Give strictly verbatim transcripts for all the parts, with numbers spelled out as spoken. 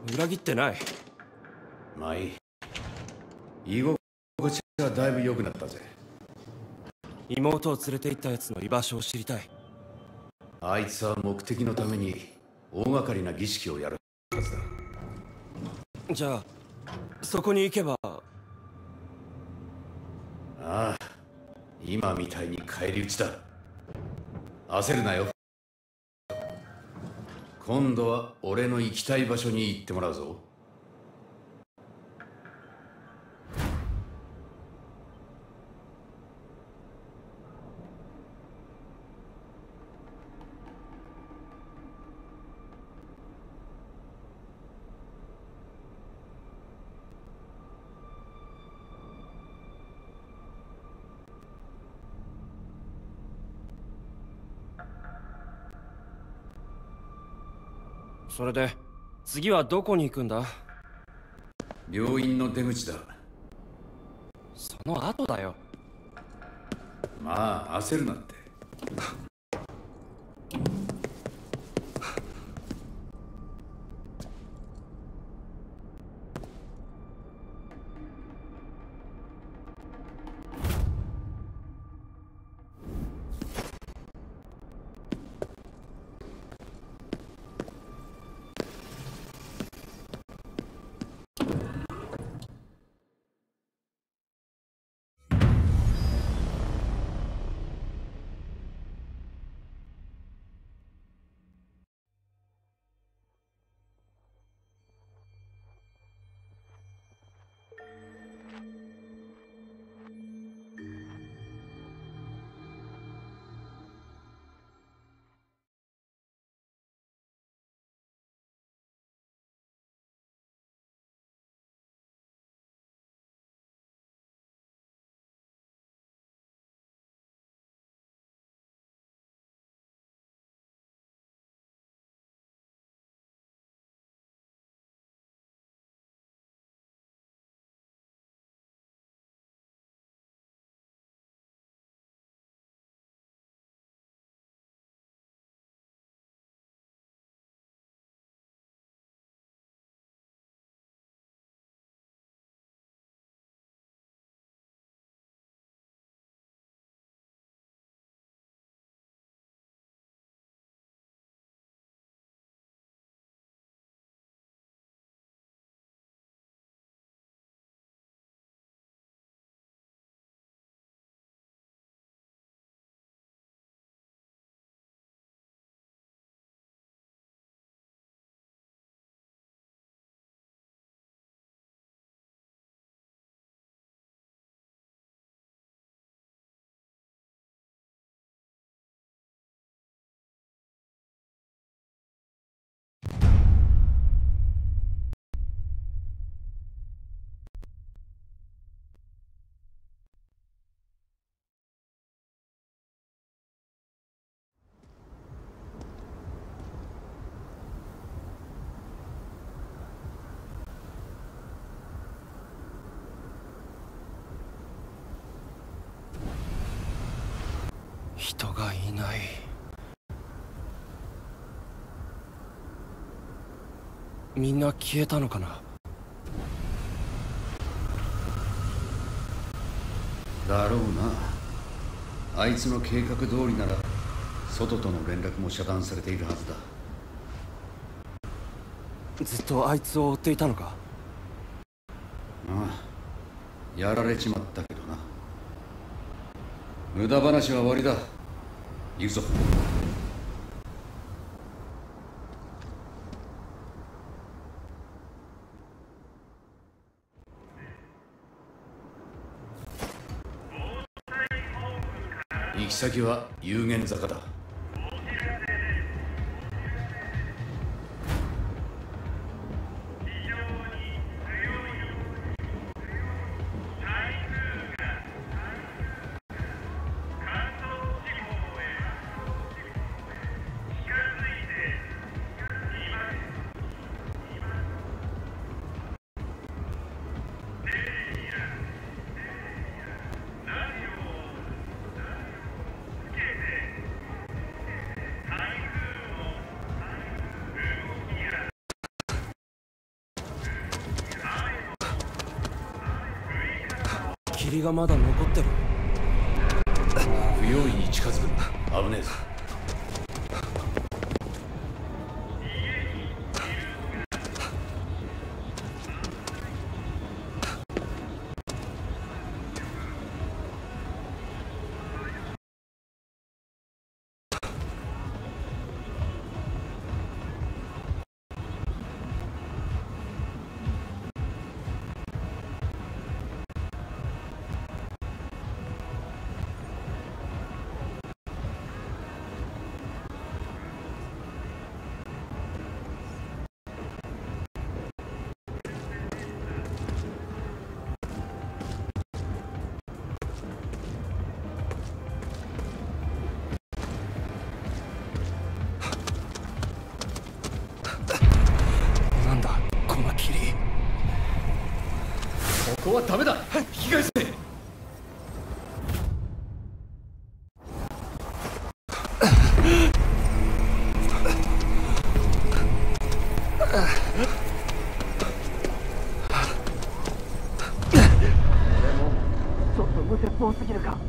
裏切ってない。 まあいい。居心地がだいぶ良くなったぜ。 妹を連れて行ったやつの居場所を知りたい。 あいつは目的のために大掛かりな儀式をやるはずだ。 じゃあそこに行けば。 ああ、今みたいに返り討ちだ。焦るなよ。今度は俺の行きたい場所に行ってもらうぞ。 それで次はどこに行くんだ？ 病院の出口だ。 その後だよ。 まあ焦るなって。 人がいない。みんな消えたのかな。 だろうな。あいつの計画通りなら外との連絡も遮断されているはずだ。 ずっとあいつを追っていたのか。 ああ、やられちまったけどな。無駄話は終わりだ。行くぞ。行き先は有限坂だ。 霧がまだ残ってる。 不用意に近づくな。危ねえぞ。 なんだこの霧。 ここはダメだ。引き返せ。 ちょっと無鉄砲すぎるか。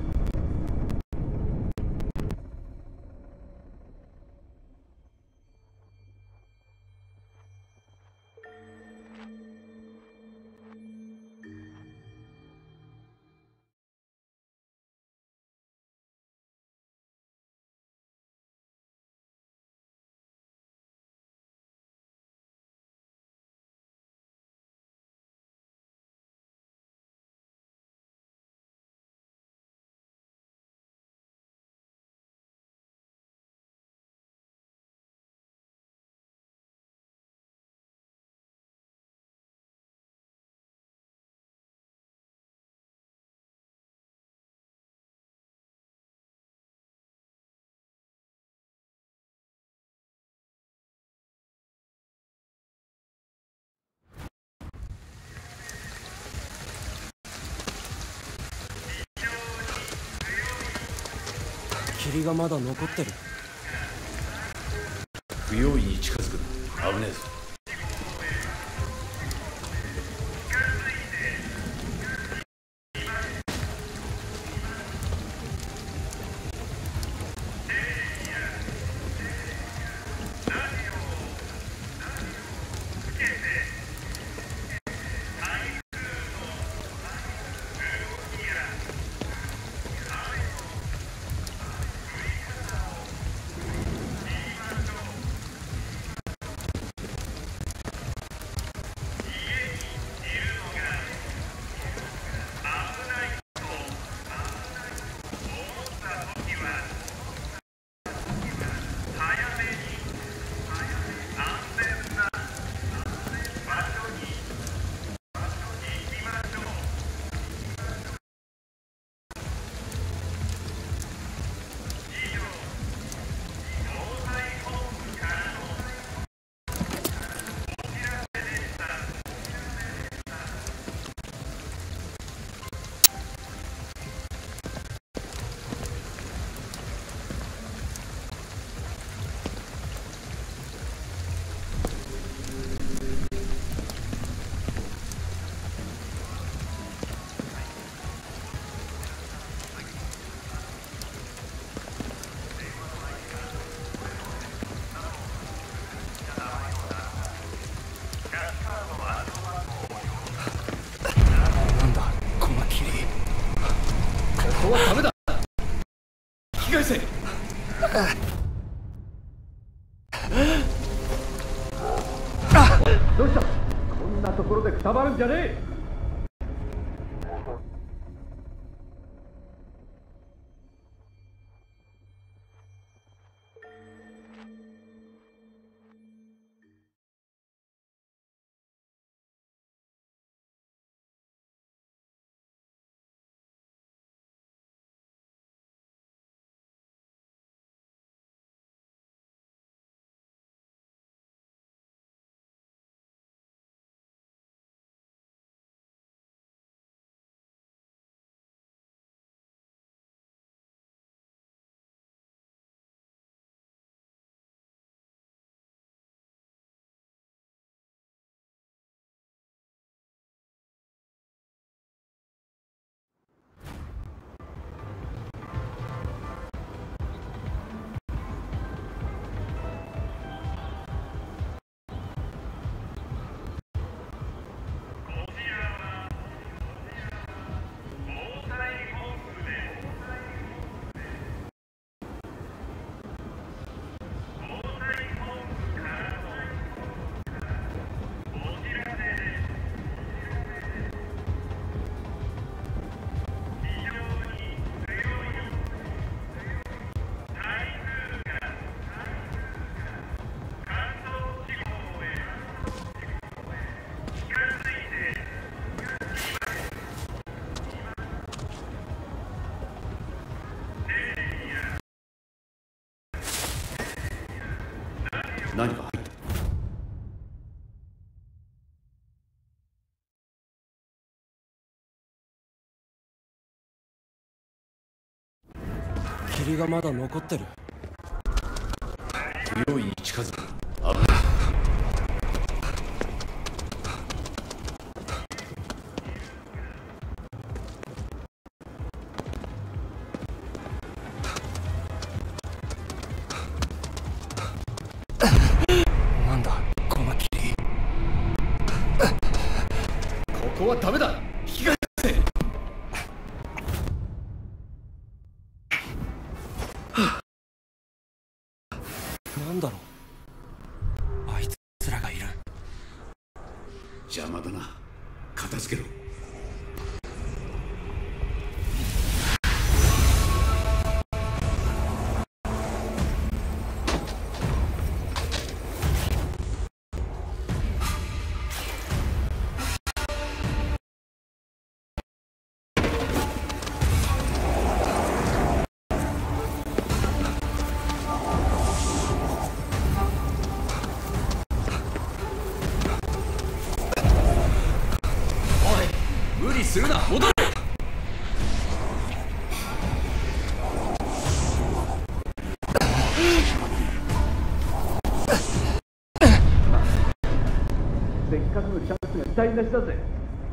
霧がまだ残ってる。 不用意に近づくな。危ねえぞ。 なんだこの霧。 ここはダメだ。引き返せ。どうした。こんなところでくたばるんじゃねえ。 霧がまだ残ってる。 強い近づく。危ない。 なんだこの霧。 ここはダメだ。引き返せ。 なんだろう、あいつらがいる。 邪魔だな。片付けろ。無理するな。戻れ。せっかくのチャンスが台無しだぜ。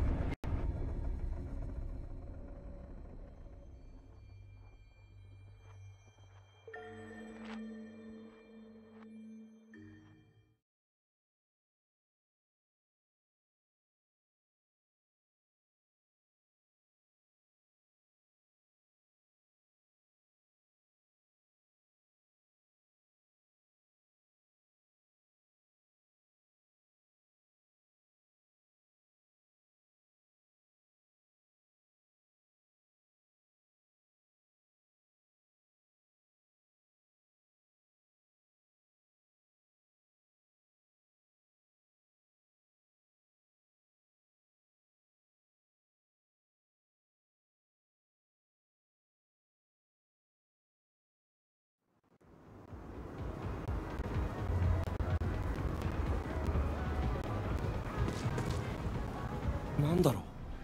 なんだろう、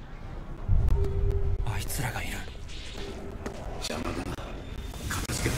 あいつらがいる。 邪魔だな。片付けろ。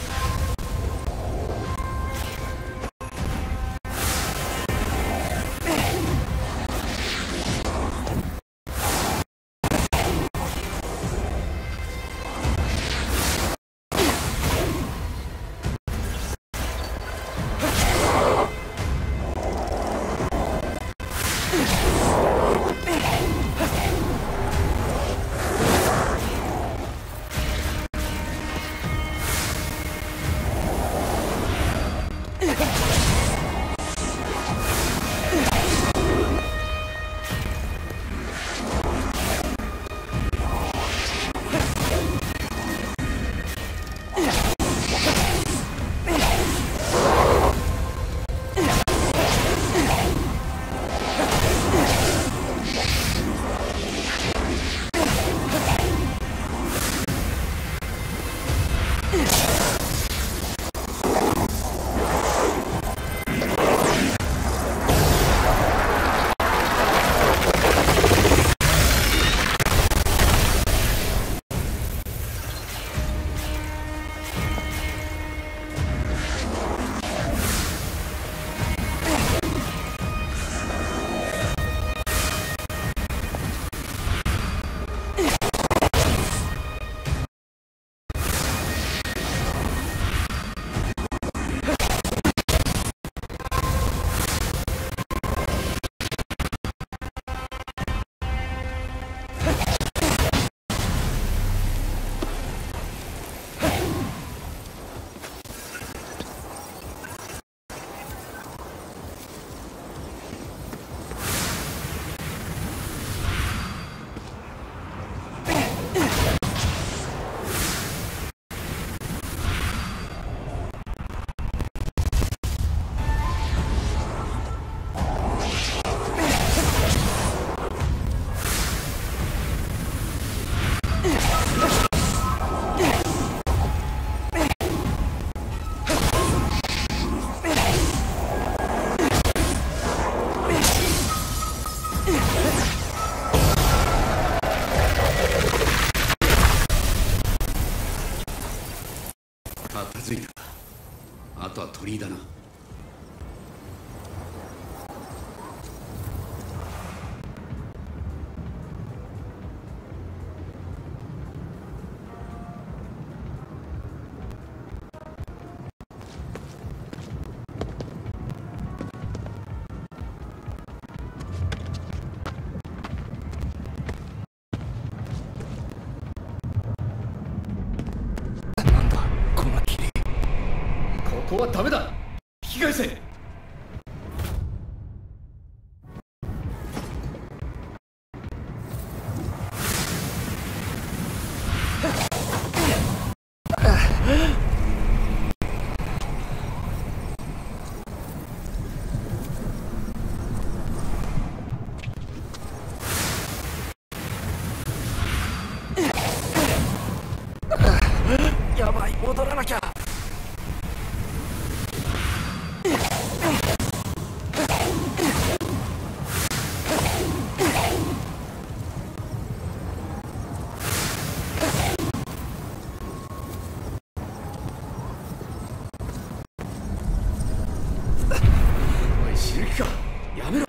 鳥居だな。 なんだこの霧。 ここはダメだ。引き返せ。 やばい、戻らなきゃ。 おい死ぬ気か。やめろ。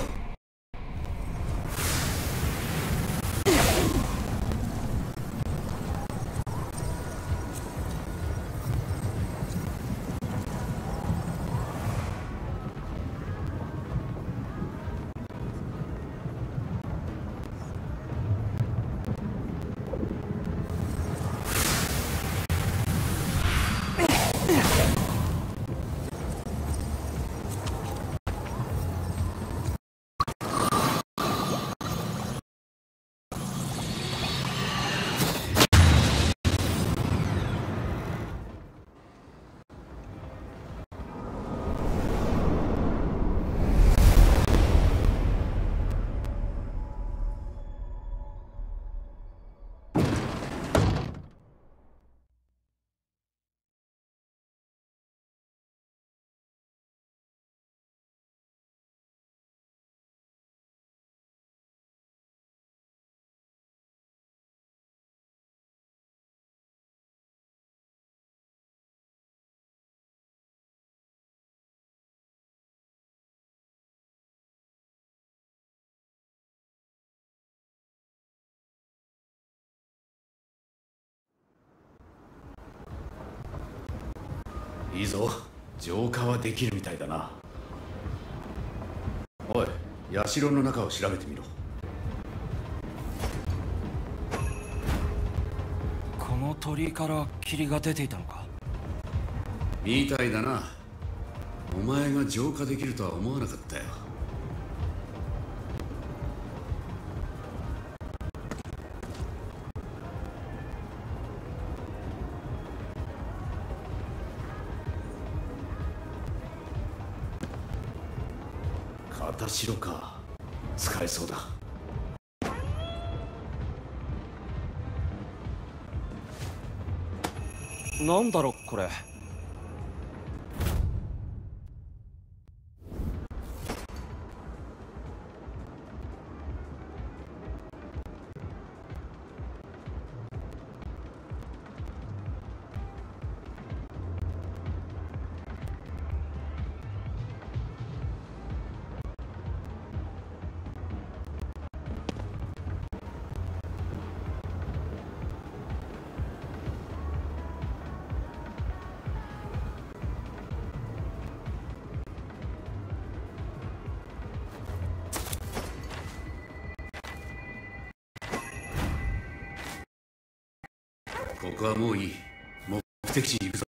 いいぞ。浄化はできるみたいだな。おい、社の中を調べてみろ。 この鳥居から霧が出ていたのか。 みたいだな。お前が浄化できるとは思わなかったよ。片白か。使えそうだ。 なんだろこれ。ここはもういい。目的地に行くぞ。